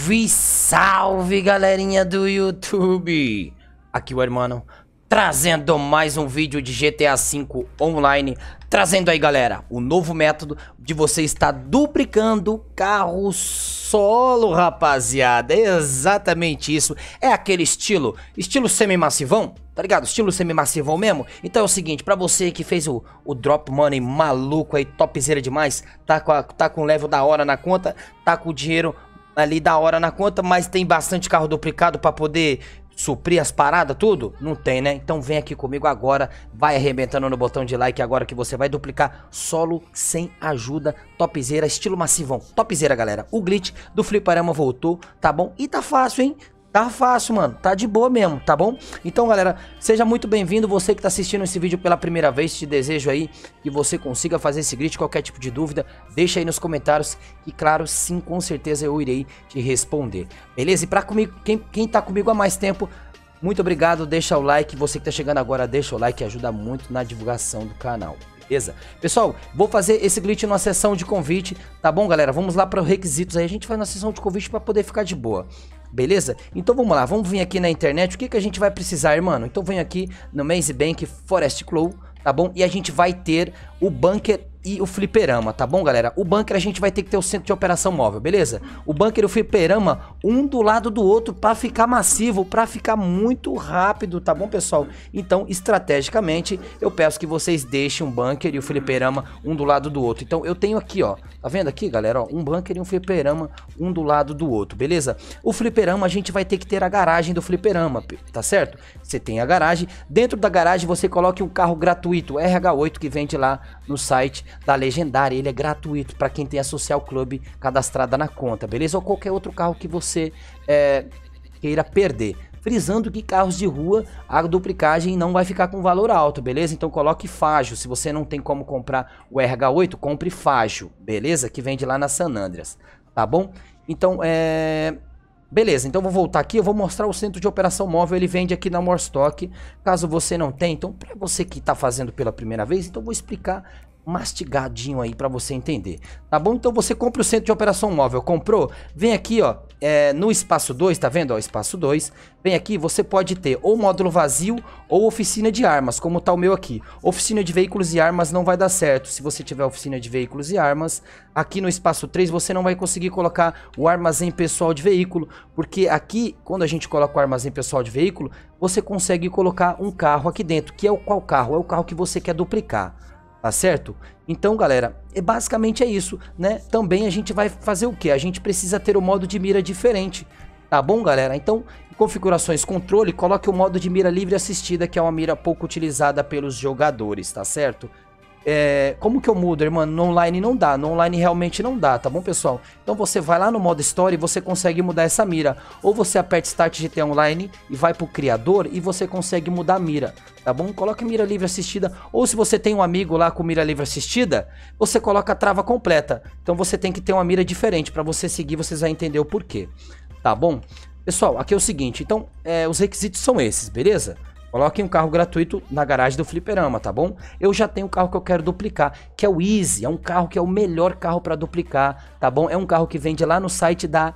Salve, salve, galerinha do YouTube! Aqui o Hermano, trazendo mais um vídeo de GTA V Online. Trazendo aí, galera, o novo método de você estar duplicando carro solo, rapaziada. É exatamente isso. É aquele estilo semi-massivão, tá ligado? Estilo semi-massivão mesmo. Então é o seguinte, pra você que fez o drop money maluco aí, topzera demais, tá com level da hora na conta, tá com o dinheiro ali da hora na conta, mas tem bastante carro duplicado pra poder suprir as paradas, tudo? Não tem, né? Então vem aqui comigo agora, vai arrebentando no botão de like agora que você vai duplicar solo sem ajuda, topzera, estilo massivão, topzera, galera. O glitch do fliperama voltou, tá bom? E tá fácil, hein? Tá fácil, mano, tá de boa mesmo, tá bom? Então, galera, seja muito bem-vindo, você que tá assistindo esse vídeo pela primeira vez, te desejo aí que você consiga fazer esse glitch, qualquer tipo de dúvida, deixa aí nos comentários, e claro, sim, com certeza eu irei te responder, beleza? E pra comigo, quem tá comigo há mais tempo, muito obrigado, deixa o like, você que tá chegando agora, deixa o like, ajuda muito na divulgação do canal. Beleza? Pessoal, vou fazer esse glitch numa sessão de convite, tá bom, galera? Vamos lá para os requisitos aí, a gente faz na sessão de convite para poder ficar de boa, beleza? Então vamos lá, vamos vir aqui na internet, o que que a gente vai precisar, mano? Então vem aqui no Maze Bank Forest Claw, tá bom? E a gente vai ter o bunker e o fliperama, tá bom, galera? O bunker a gente vai ter que ter o centro de operação móvel, beleza? O bunker e o fliperama, um do lado do outro pra ficar massivo, pra ficar muito rápido, tá bom, pessoal? Então, estrategicamente, eu peço que vocês deixem um bunker e o fliperama um do lado do outro. Então, eu tenho aqui, ó, tá vendo aqui, galera? Ó, um bunker e um fliperama um do lado do outro, beleza? O fliperama, a gente vai ter que ter a garagem do fliperama, tá certo? Você tem a garagem, dentro da garagem você coloque um carro gratuito, RH8, que vende lá no site da Legendária, ele é gratuito para quem tem a Social Club cadastrada na conta, beleza? Ou qualquer outro carro que você queira perder. Frisando que carros de rua, a duplicagem não vai ficar com valor alto, beleza? Então coloque Fágio, se você não tem como comprar o RH8, compre Fágio, beleza? Que vende lá na San Andreas, tá bom? Então, beleza, então vou voltar aqui, eu vou mostrar o centro de operação móvel, ele vende aqui na Morstock, caso você não tenha, então para você que está fazendo pela primeira vez, então vou explicar mastigadinho aí pra você entender, tá bom? Então você compra o centro de operação móvel, comprou? Vem aqui, ó, no espaço 2, tá vendo, ó, espaço 2, vem aqui, você pode ter ou módulo vazio ou oficina de armas, como tá o meu aqui. Oficina de veículos e armas não vai dar certo, se você tiver oficina de veículos e armas, aqui no espaço 3 você não vai conseguir colocar o armazém pessoal de veículo, porque aqui, quando a gente coloca o armazém pessoal de veículo, você consegue colocar um carro aqui dentro, que é o qual carro? É o carro que você quer duplicar. Tá certo? Então, galera, basicamente é isso, né? Também a gente vai fazer o que? A gente precisa ter o modo de mira diferente, tá bom, galera? Então, em configurações controle, coloque o modo de mira livre assistida, que é uma mira pouco utilizada pelos jogadores, tá certo? Como que eu mudo, irmão? No online não dá, no online realmente não dá, tá bom, pessoal? Então você vai lá no modo Story e você consegue mudar essa mira. Ou você aperta Start GTA Online e vai pro criador e você consegue mudar a mira, tá bom? Coloque mira livre assistida, ou se você tem um amigo lá com mira livre assistida, você coloca a trava completa. Então você tem que ter uma mira diferente, pra você seguir, vocês vão entender o porquê, tá bom? Pessoal, aqui é o seguinte, então os requisitos são esses, beleza? Coloquem um carro gratuito na garagem do fliperama, tá bom? Eu já tenho o carro que eu quero duplicar, que é o Easy. É um carro que é o melhor carro para duplicar, tá bom? É um carro que vende lá no site da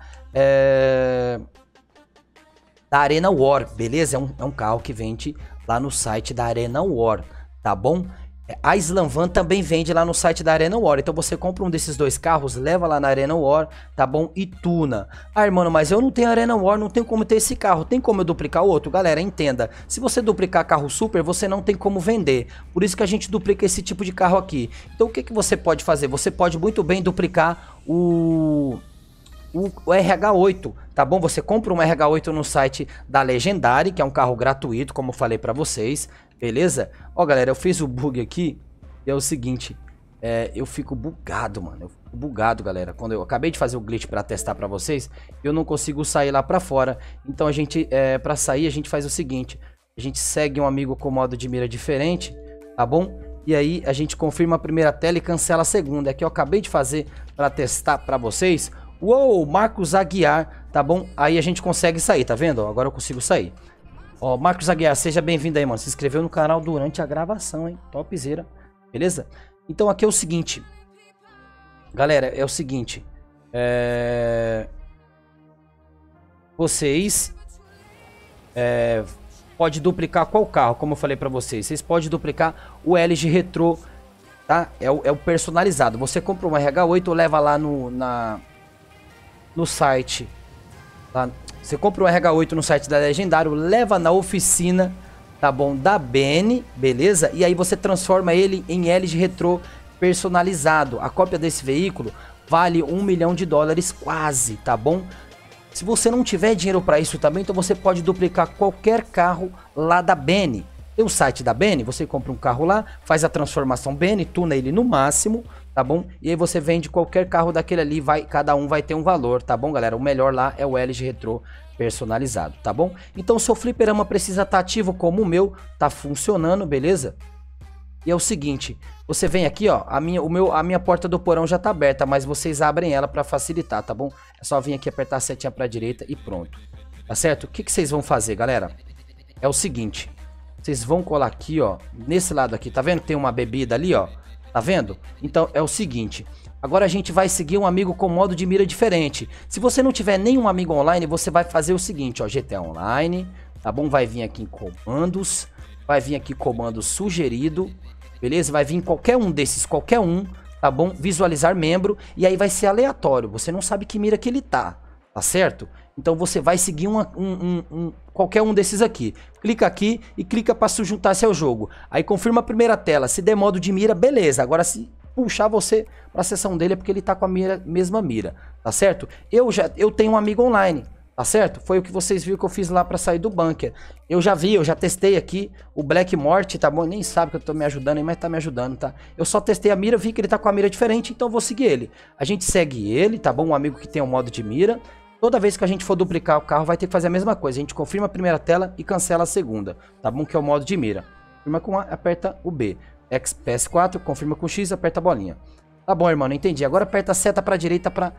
Arena War, beleza? É um carro que vende lá no site da Arena War, tá bom? A Slam Van também vende lá no site da Arena War. Então você compra um desses dois carros, leva lá na Arena War, tá bom? E tuna. Ah, irmão, mas eu não tenho Arena War, não tenho como ter esse carro. Tem como eu duplicar outro? Galera, entenda. Se você duplicar carro super, você não tem como vender. Por isso que a gente duplica esse tipo de carro aqui. Então o que que você pode fazer? Você pode muito bem duplicar o RH8, tá bom? Você compra um RH8 no site da Legendary, que é um carro gratuito, como eu falei pra vocês, beleza? Ó, galera, eu fiz o bug aqui, e é o seguinte, eu fico bugado, mano, eu fico bugado, galera. Quando eu acabei de fazer o glitch pra testar pra vocês, eu não consigo sair lá pra fora. Então a gente, pra sair, a gente faz o seguinte, a gente segue um amigo com modo de mira diferente, tá bom? E aí a gente confirma a primeira tela e cancela a segunda. É que eu acabei de fazer pra testar pra vocês. Uou, Marcos Aguiar, tá bom? Aí a gente consegue sair, tá vendo? Agora eu consigo sair. Ó, Marcos Aguiar, seja bem-vindo aí, mano. Se inscreveu no canal durante a gravação, hein? Topzera, beleza? Então aqui é o seguinte. Galera, é o seguinte. vocês pode duplicar qual carro, como eu falei pra vocês. Vocês podem duplicar o LG Retro, tá? É o personalizado. Você compra um RH8, leva lá no site. Tá? Você compra um RH8 no site da Legendário, leva na oficina, tá bom? Da BN, beleza? E aí você transforma ele em LG Retro personalizado. A cópia desse veículo vale $1 milhão quase, tá bom? Se você não tiver dinheiro para isso também, então você pode duplicar qualquer carro lá da BN. Tem o site da BN, você compra um carro lá, faz a transformação BN, tuna ele no máximo, tá bom? E aí você vende qualquer carro daquele ali, cada um vai ter um valor, tá bom, galera? O melhor lá é o LG Retro personalizado, tá bom? Então o seu fliperama precisa estar ativo como o meu, tá funcionando, beleza? E é o seguinte, você vem aqui, ó, a minha porta do porão já tá aberta, mas vocês abrem ela para facilitar, tá bom? É só vir aqui apertar a setinha pra direita e pronto. Tá certo? O que vocês vão fazer, galera? É o seguinte, vocês vão colar aqui, ó, nesse lado aqui, tá vendo que tem uma bebida ali, ó? Tá vendo? Então é o seguinte, agora a gente vai seguir um amigo com modo de mira diferente. Se você não tiver nenhum amigo online, você vai fazer o seguinte, ó, GTA Online, tá bom? Vai vir aqui em comandos, vai vir aqui comando sugerido, beleza? Vai vir qualquer um desses, qualquer um, tá bom? Visualizar membro, e aí vai ser aleatório, você não sabe que mira que ele tá certo? Então você vai seguir qualquer um desses aqui. Clica aqui e clica para se juntar-se ao jogo. Aí confirma a primeira tela, se der modo de mira, beleza. Agora se puxar você para a sessão dele é porque ele tá com a mesma mira, tá certo? Eu tenho um amigo online, tá certo? Foi o que vocês viram que eu fiz lá para sair do bunker. Eu já testei aqui o Black Morty, tá bom? Nem sabe que eu tô me ajudando aí, mas tá me ajudando, tá? Eu só testei a mira, vi que ele tá com a mira diferente, então eu vou seguir ele. A gente segue ele, tá bom? Um amigo que tem um modo de mira. Toda vez que a gente for duplicar o carro, vai ter que fazer a mesma coisa. A gente confirma a primeira tela e cancela a segunda, tá bom? Que é o modo de mira. Confirma com A, aperta o B. PS4, confirma com X, aperta a bolinha. Tá bom, irmão, entendi. Agora aperta a seta pra direita pra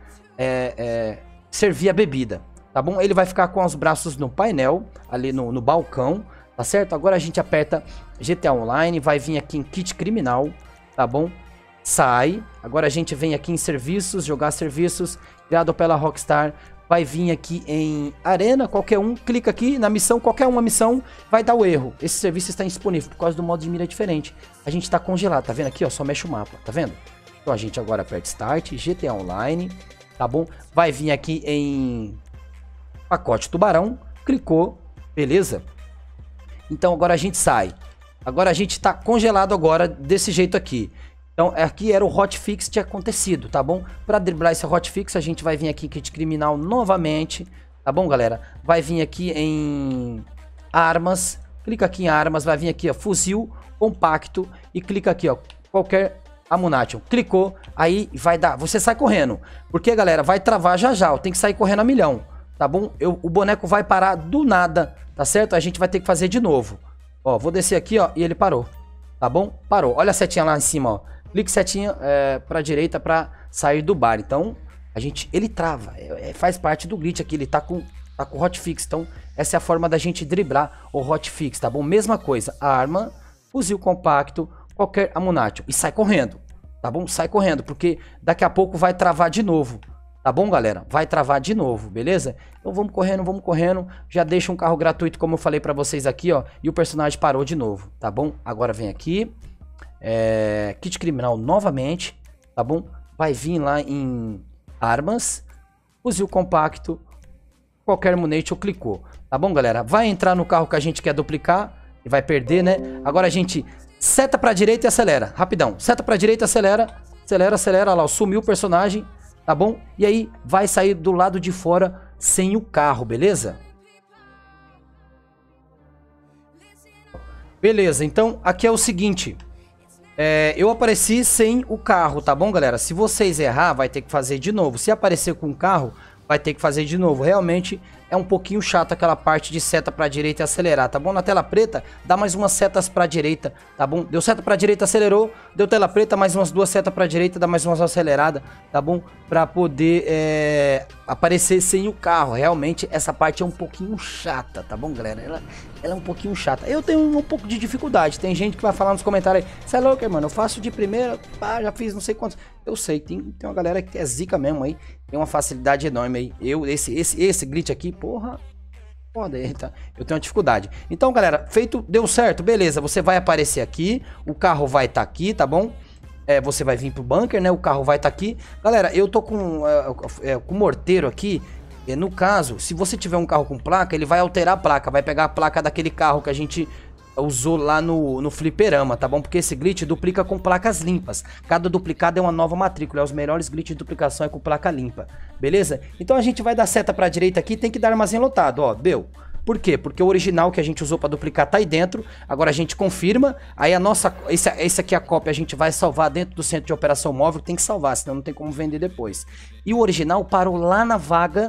servir a bebida, tá bom? Ele vai ficar com os braços no painel, ali no balcão, tá certo? Agora a gente aperta GTA Online, vai vir aqui em Kit Criminal, tá bom? Sai. Agora a gente vem aqui em Serviços, Jogar Serviços, criado pela Rockstar. Vai vir aqui em Arena, qualquer um, clica aqui na missão, qualquer uma missão, vai dar o erro. Esse serviço está indisponível por causa do modo de mira diferente. A gente está congelado, tá vendo aqui, ó, só mexe o mapa, tá vendo? Então a gente agora aperta Start, GTA Online, tá bom? Vai vir aqui em Pacote Tubarão, clicou, beleza? Então agora a gente sai. Agora a gente tá congelado agora desse jeito aqui. Então, aqui era o hotfix que tinha acontecido, tá bom? Para driblar esse hotfix, a gente vai vir aqui em Kit Criminal novamente, tá bom, galera? Vai vir aqui em Armas, clica aqui em Armas, vai vir aqui, ó, Fuzil Compacto e clica aqui, ó, qualquer Ammunition. Clicou, aí vai dar, você sai correndo, porque, galera, vai travar já já, ó, tem que sair correndo a milhão, tá bom? O boneco vai parar do nada, tá certo? A gente vai ter que fazer de novo. Ó, vou descer aqui, ó, e ele parou, tá bom? Parou, olha a setinha lá em cima, ó. Clique setinha pra direita pra sair do bar. Então, ele trava. Faz parte do glitch aqui. Ele tá com hotfix. Então, essa é a forma da gente driblar o hotfix, tá bom? Mesma coisa. Arma, fuzil compacto, qualquer ammunition. E sai correndo, tá bom? Sai correndo, porque daqui a pouco vai travar de novo. Tá bom, galera? Vai travar de novo, beleza? Então, vamos correndo. Já deixa um carro gratuito, como eu falei pra vocês aqui, ó. E o personagem parou de novo, tá bom? Agora vem aqui. Kit Criminal novamente, tá bom? Vai vir lá em Armas, fuzil compacto, qualquer munition, clicou, tá bom, galera? Vai entrar no carro que a gente quer duplicar e vai perder, né? Agora a gente seta pra direita e acelera, rapidão. Seta pra direita, acelera, olha lá, sumiu o personagem, tá bom? E aí vai sair do lado de fora sem o carro, beleza? Beleza, então aqui é o seguinte... eu apareci sem o carro, tá bom, galera? Se vocês errar, vai ter que fazer de novo. Se aparecer com o carro, vai ter que fazer de novo. Realmente é um pouquinho chato aquela parte de seta pra direita e acelerar, tá bom? Na tela preta, dá mais umas setas pra direita, tá bom? Deu seta pra direita, acelerou. Deu tela preta, mais umas duas setas pra direita, dá mais umas aceleradas, tá bom? Pra poder aparecer sem o carro. Realmente essa parte é um pouquinho chata, tá bom, galera? Ela é um pouquinho chata. Eu tenho um pouco de dificuldade. Tem gente que vai falar nos comentários aí: "Você é louco, mano? Eu faço de primeira, pá, já fiz não sei quantos". Eu sei, tem uma galera que é zica mesmo aí, tem uma facilidade enorme aí. Esse glitch aqui, porra, foda aí, tá? Eu tenho uma dificuldade. Então, galera, feito, deu certo, beleza. Você vai aparecer aqui, o carro vai estar aqui, tá bom? Você vai vir pro bunker, né? O carro vai estar aqui. Galera, eu tô com o morteiro aqui. No caso, se você tiver um carro com placa, ele vai alterar a placa. Vai pegar a placa daquele carro que a gente usou lá no fliperama, tá bom? Porque esse glitch duplica com placas limpas. Cada duplicado é uma nova matrícula. Os melhores glitches de duplicação é com placa limpa. Beleza? Então a gente vai dar seta pra direita aqui. Tem que dar armazém lotado, ó. Bel. Por quê? Porque o original que a gente usou para duplicar tá aí dentro. Agora a gente confirma. Aí a nossa... Esse aqui é a cópia. A gente vai salvar dentro do centro de operação móvel. Tem que salvar, senão não tem como vender depois. E o original parou lá na vaga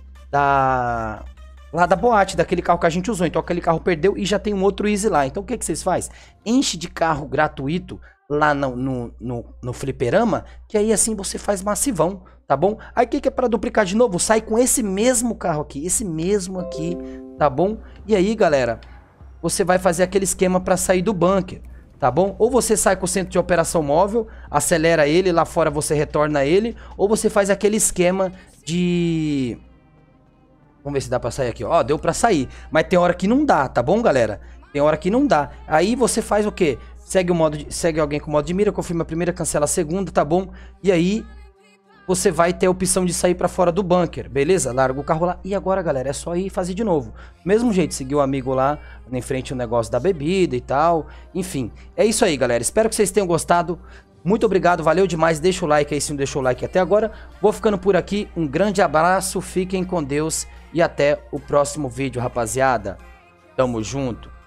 lá da boate, daquele carro que a gente usou. Então aquele carro perdeu e já tem um outro Easy lá. Então o que vocês fazem? Enche de carro gratuito lá no fliperama, que aí assim você faz massivão, tá bom? Aí o que é para duplicar de novo? Sai com esse mesmo carro aqui, esse mesmo aqui, tá bom? E aí, galera, você vai fazer aquele esquema para sair do bunker, tá bom? Ou você sai com o centro de operação móvel, acelera ele, lá fora você retorna ele, ou você faz aquele esquema de... Vamos ver se dá pra sair aqui, ó, deu pra sair. Mas tem hora que não dá, tá bom, galera? Tem hora que não dá. Aí você faz o quê? Segue alguém com modo de mira, confirma a primeira, cancela a segunda, tá bom? E aí você vai ter a opção de sair pra fora do bunker, beleza? Larga o carro lá. E agora, galera, é só ir fazer de novo. Mesmo jeito, seguir o amigo lá, em frente ao negócio da bebida e tal. Enfim, é isso aí, galera. Espero que vocês tenham gostado. Muito obrigado, valeu demais. Deixa o like aí se não deixou o like até agora. Vou ficando por aqui. Um grande abraço, fiquem com Deus e até o próximo vídeo, rapaziada. Tamo junto.